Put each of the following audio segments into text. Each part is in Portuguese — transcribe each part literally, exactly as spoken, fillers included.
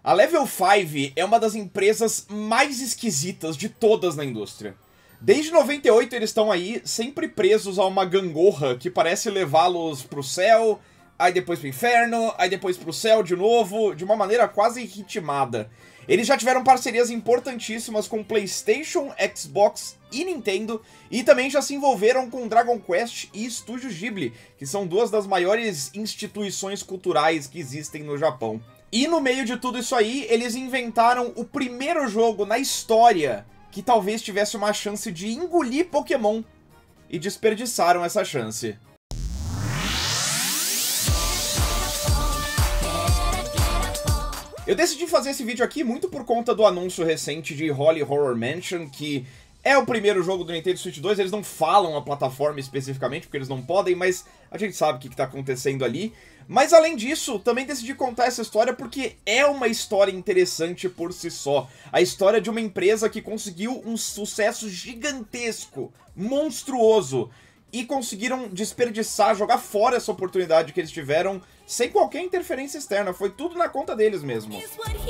A Level cinco é uma das empresas mais esquisitas de todas na indústria. Desde noventa e oito eles estão aí, sempre presos a uma gangorra que parece levá-los pro céu, aí depois pro inferno, aí depois pro céu de novo, de uma maneira quase ritmada. Eles já tiveram parcerias importantíssimas com PlayStation, Xbox e Nintendo, e também já se envolveram com Dragon Quest e Estúdio Ghibli, que são duas das maiores instituições culturais que existem no Japão. E no meio de tudo isso aí, eles inventaram o primeiro jogo na história que talvez tivesse uma chance de engolir Pokémon, e desperdiçaram essa chance. Eu decidi fazer esse vídeo aqui muito por conta do anúncio recente de Holly Horror Mansion, que é o primeiro jogo do Nintendo Switch dois. Eles não falam a plataforma especificamente, porque eles não podem, mas a gente sabe o que está acontecendo ali. Mas além disso, também decidi contar essa história porque é uma história interessante por si só. A história de uma empresa que conseguiu um sucesso gigantesco, monstruoso, e conseguiram desperdiçar, jogar fora essa oportunidade que eles tiveram sem qualquer interferência externa. Foi tudo na conta deles mesmo.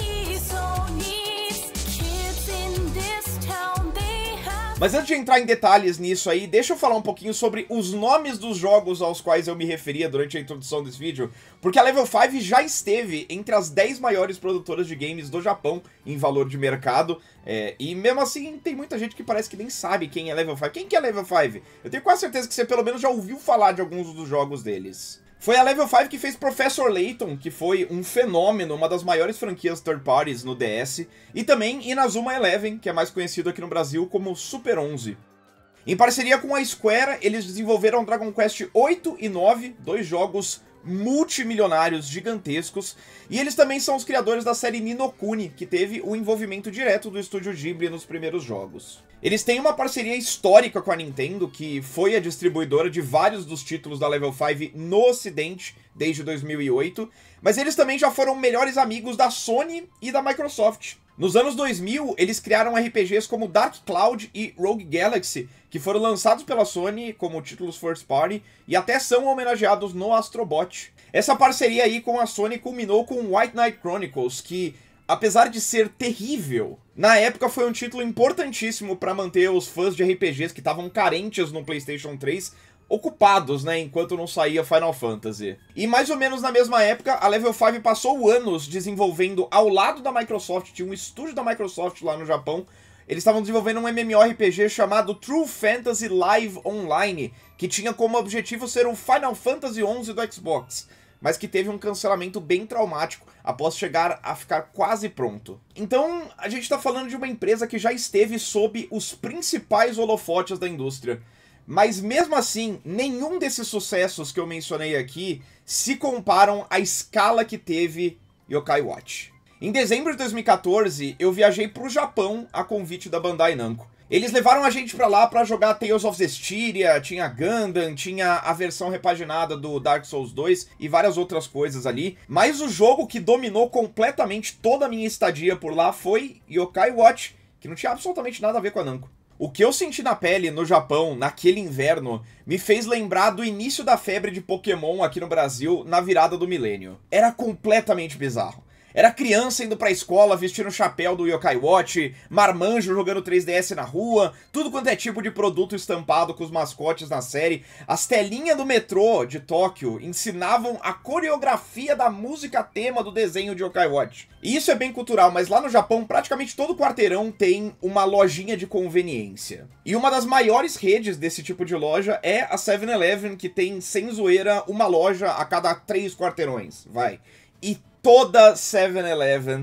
Mas antes de entrar em detalhes nisso aí, deixa eu falar um pouquinho sobre os nomes dos jogos aos quais eu me referia durante a introdução desse vídeo, porque a Level cinco já esteve entre as dez maiores produtoras de games do Japão em valor de mercado, é, e mesmo assim tem muita gente que parece que nem sabe quem é Level cinco. Quem que é Level cinco? Eu tenho quase certeza que você pelo menos já ouviu falar de alguns dos jogos deles. Foi a Level cinco que fez Professor Layton, que foi um fenômeno, uma das maiores franquias third parties no D S, e também Inazuma Eleven, que é mais conhecido aqui no Brasil como Super onze. Em parceria com a Square, eles desenvolveram Dragon Quest oito e nove, dois jogos multimilionários gigantescos, e eles também são os criadores da série Ni no Kuni, que teve o envolvimento direto do estúdio Ghibli nos primeiros jogos. Eles têm uma parceria histórica com a Nintendo, que foi a distribuidora de vários dos títulos da Level cinco no ocidente desde dois mil e oito, mas eles também já foram melhores amigos da Sony e da Microsoft. Nos anos dois mil, eles criaram R P Gs como Dark Cloud e Rogue Galaxy, que foram lançados pela Sony como títulos first party e até são homenageados no Astrobot. Essa parceria aí com a Sony culminou com White Knight Chronicles, que, apesar de ser terrível, na época foi um título importantíssimo para manter os fãs de R P Gs que estavam carentes no PlayStation três ocupados, né, enquanto não saía Final Fantasy. E mais ou menos na mesma época, a Level cinco passou anos desenvolvendo ao lado da Microsoft, tinha um estúdio da Microsoft lá no Japão, eles estavam desenvolvendo um MMORPG chamado True Fantasy Live Online, que tinha como objetivo ser o Final Fantasy onze do Xbox, mas que teve um cancelamento bem traumático após chegar a ficar quase pronto. Então, a gente tá falando de uma empresa que já esteve sob os principais holofotes da indústria. Mas mesmo assim, nenhum desses sucessos que eu mencionei aqui se comparam à escala que teve Yokai Watch. Em dezembro de dois mil e quatorze, eu viajei pro Japão a convite da Bandai Namco. Eles levaram a gente pra lá pra jogar Tales of Zestiria, tinha Gundam, tinha a versão repaginada do Dark Souls dois e várias outras coisas ali. Mas o jogo que dominou completamente toda a minha estadia por lá foi Yokai Watch, que não tinha absolutamente nada a ver com a Namco. O que eu senti na pele no Japão, naquele inverno, me fez lembrar do início da febre de Pokémon aqui no Brasil, na virada do milênio. Era completamente bizarro. Era criança indo pra escola vestindo o chapéu do Yokai Watch, marmanjo jogando três D S na rua, tudo quanto é tipo de produto estampado com os mascotes na série. As telinhas do metrô de Tóquio ensinavam a coreografia da música tema do desenho de Yokai Watch. E isso é bem cultural, mas lá no Japão praticamente todo quarteirão tem uma lojinha de conveniência. E uma das maiores redes desse tipo de loja é a seven eleven, que tem, sem zoeira, uma loja a cada três quarteirões, vai. E toda seven eleven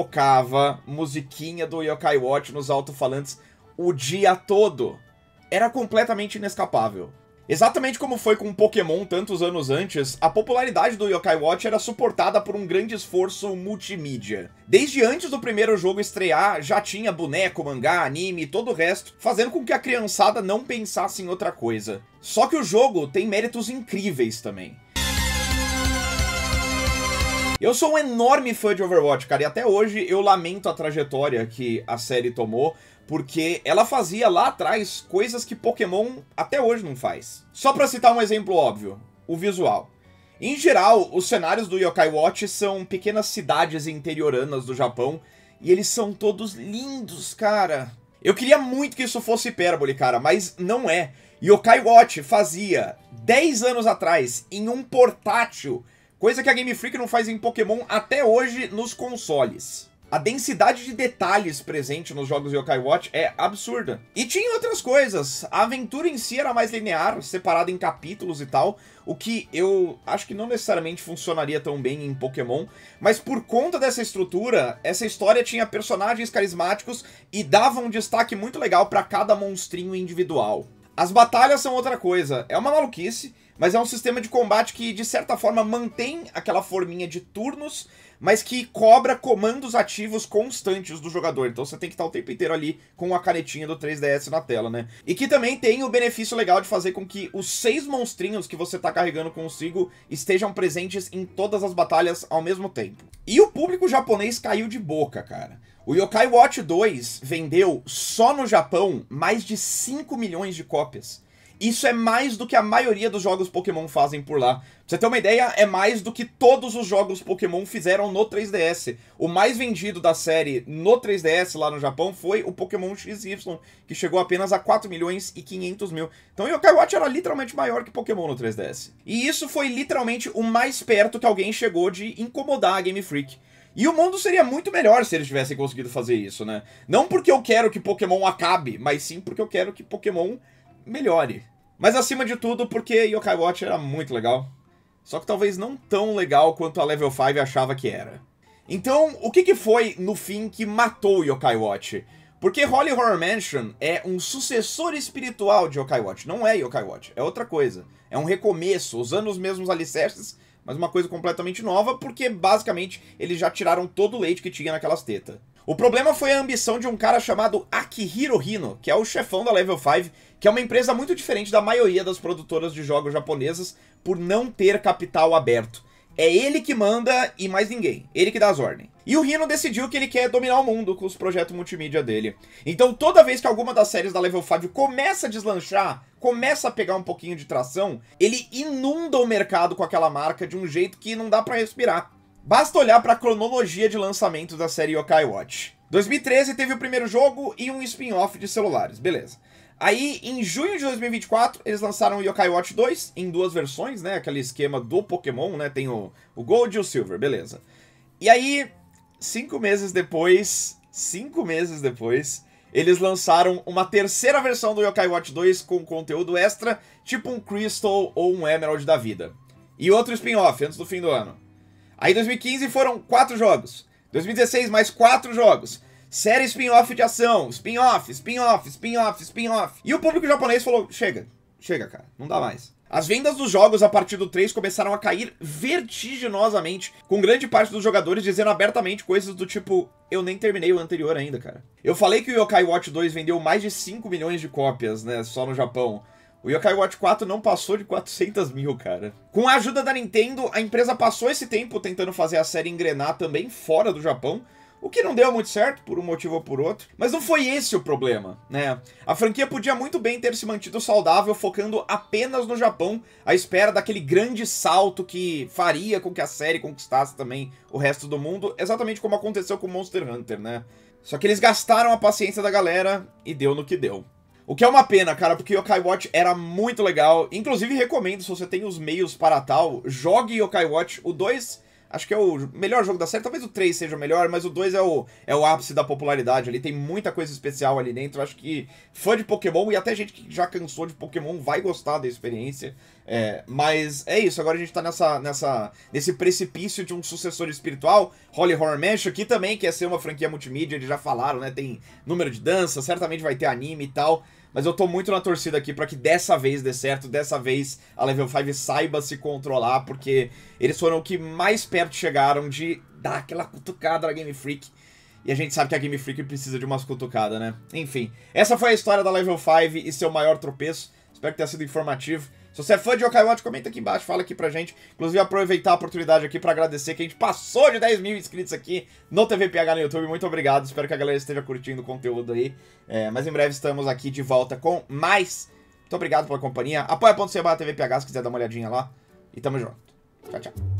tocava musiquinha do Yokai Watch nos alto-falantes o dia todo. Era completamente inescapável. Exatamente como foi com Pokémon tantos anos antes, a popularidade do Yokai Watch era suportada por um grande esforço multimídia. Desde antes do primeiro jogo estrear, já tinha boneco, mangá, anime e todo o resto, fazendo com que a criançada não pensasse em outra coisa. Só que o jogo tem méritos incríveis também. Eu sou um enorme fã de Overwatch, cara, e até hoje eu lamento a trajetória que a série tomou, porque ela fazia lá atrás coisas que Pokémon até hoje não faz. Só pra citar um exemplo óbvio, o visual. Em geral, os cenários do Yokai Watch são pequenas cidades interioranas do Japão, e eles são todos lindos, cara. Eu queria muito que isso fosse hipérbole, cara, mas não é. Yokai Watch fazia dez anos atrás em um portátil, coisa que a Game Freak não faz em Pokémon até hoje nos consoles. A densidade de detalhes presente nos jogos Yokai Watch é absurda. E tinha outras coisas. A aventura em si era mais linear, separada em capítulos e tal, o que eu acho que não necessariamente funcionaria tão bem em Pokémon, mas por conta dessa estrutura, essa história tinha personagens carismáticos e dava um destaque muito legal para cada monstrinho individual. As batalhas são outra coisa. É uma maluquice, mas é um sistema de combate que, de certa forma, mantém aquela forminha de turnos, mas que cobra comandos ativos constantes do jogador. Então você tem que estar o tempo inteiro ali com a canetinha do três D S na tela, né? E que também tem o benefício legal de fazer com que os seis monstrinhos que você tá carregando consigo estejam presentes em todas as batalhas ao mesmo tempo. E o público japonês caiu de boca, cara. O Yokai Watch dois vendeu, só no Japão, mais de cinco milhões de cópias. Isso é mais do que a maioria dos jogos Pokémon fazem por lá. Pra você ter uma ideia, é mais do que todos os jogos Pokémon fizeram no três D S. O mais vendido da série no três D S lá no Japão foi o Pokémon X Y, que chegou apenas a quatro milhões e quinhentos mil. Então o Yokai Watch era literalmente maior que Pokémon no três D S. E isso foi literalmente o mais perto que alguém chegou de incomodar a Game Freak. E o mundo seria muito melhor se eles tivessem conseguido fazer isso, né? Não porque eu quero que Pokémon acabe, mas sim porque eu quero que Pokémon melhore. Mas acima de tudo, porque Yokai Watch era muito legal. Só que talvez não tão legal quanto a Level cinco achava que era. Então, o que, que foi, no fim, que matou o Yokai Watch? Porque Holy Horror Mansion é um sucessor espiritual de Yokai Watch. Não é Yokai Watch, é outra coisa. É um recomeço, usando os mesmos alicerces, mas uma coisa completamente nova, porque basicamente eles já tiraram todo o leite que tinha naquelas tetas. O problema foi a ambição de um cara chamado Akihiro Hino, que é o chefão da Level cinco, que é uma empresa muito diferente da maioria das produtoras de jogos japonesas por não ter capital aberto. É ele que manda e mais ninguém. Ele que dá as ordens. E o Hino decidiu que ele quer dominar o mundo com os projetos multimídia dele. Então toda vez que alguma das séries da Level cinco começa a deslanchar, começa a pegar um pouquinho de tração, ele inunda o mercado com aquela marca de um jeito que não dá pra respirar. Basta olhar pra cronologia de lançamento da série Yokai Watch. dois mil e treze teve o primeiro jogo e um spin-off de celulares, beleza. Aí, em junho de dois mil e vinte e quatro, eles lançaram o Yokai Watch dois, em duas versões, né? Aquele esquema do Pokémon, né? Tem o, o Gold e o Silver, beleza. E aí, cinco meses depois, cinco meses depois, eles lançaram uma terceira versão do Yokai Watch dois com conteúdo extra, tipo um Crystal ou um Emerald da vida. E outro spin-off, antes do fim do ano. Aí, em dois mil e quinze, foram quatro jogos. dois mil e dezesseis, mais quatro jogos. Série spin-off de ação, spin-off, spin-off, spin-off, spin-off. E o público japonês falou, chega, chega, cara, não dá mais. As vendas dos jogos a partir do três começaram a cair vertiginosamente, com grande parte dos jogadores dizendo abertamente coisas do tipo, eu nem terminei o anterior ainda, cara. Eu falei que o Yokai Watch dois vendeu mais de cinco milhões de cópias, né, só no Japão. O Yokai Watch quatro não passou de quatrocentos mil, cara. Com a ajuda da Nintendo, a empresa passou esse tempo tentando fazer a série engrenar também fora do Japão, o que não deu muito certo, por um motivo ou por outro. Mas não foi esse o problema, né? A franquia podia muito bem ter se mantido saudável, focando apenas no Japão, à espera daquele grande salto que faria com que a série conquistasse também o resto do mundo, exatamente como aconteceu com Monster Hunter, né? Só que eles gastaram a paciência da galera e deu no que deu. O que é uma pena, cara, porque Yokai Watch era muito legal. Inclusive, recomendo, se você tem os meios para tal, jogue Yokai Watch. O dois... acho que é o melhor jogo da série, talvez o três seja o melhor, mas o dois é o, é o ápice da popularidade, ali tem muita coisa especial ali dentro, acho que fã de Pokémon e até gente que já cansou de Pokémon vai gostar da experiência, é, mas é isso, agora a gente tá nessa, nessa, nesse precipício de um sucessor espiritual, Holy Horror Mansion, que também quer ser uma franquia multimídia, eles já falaram, né, tem número de dança, certamente vai ter anime e tal. Mas eu tô muito na torcida aqui pra que dessa vez dê certo, dessa vez a Level cinco saiba se controlar, porque eles foram o que mais perto chegaram de dar aquela cutucada na Game Freak. E a gente sabe que a Game Freak precisa de umas cutucadas, né? Enfim, essa foi a história da Level cinco e seu maior tropeço. Espero que tenha sido informativo. Se você é fã de Yokai Watch, comenta aqui embaixo, fala aqui pra gente. Inclusive, aproveitar a oportunidade aqui pra agradecer que a gente passou de dez mil inscritos aqui no T V P H no YouTube. Muito obrigado, espero que a galera esteja curtindo o conteúdo aí. É, mas em breve estamos aqui de volta com mais. Muito obrigado pela companhia. apoia ponto c barra T V P H se quiser dar uma olhadinha lá. E tamo junto. Tchau, tchau.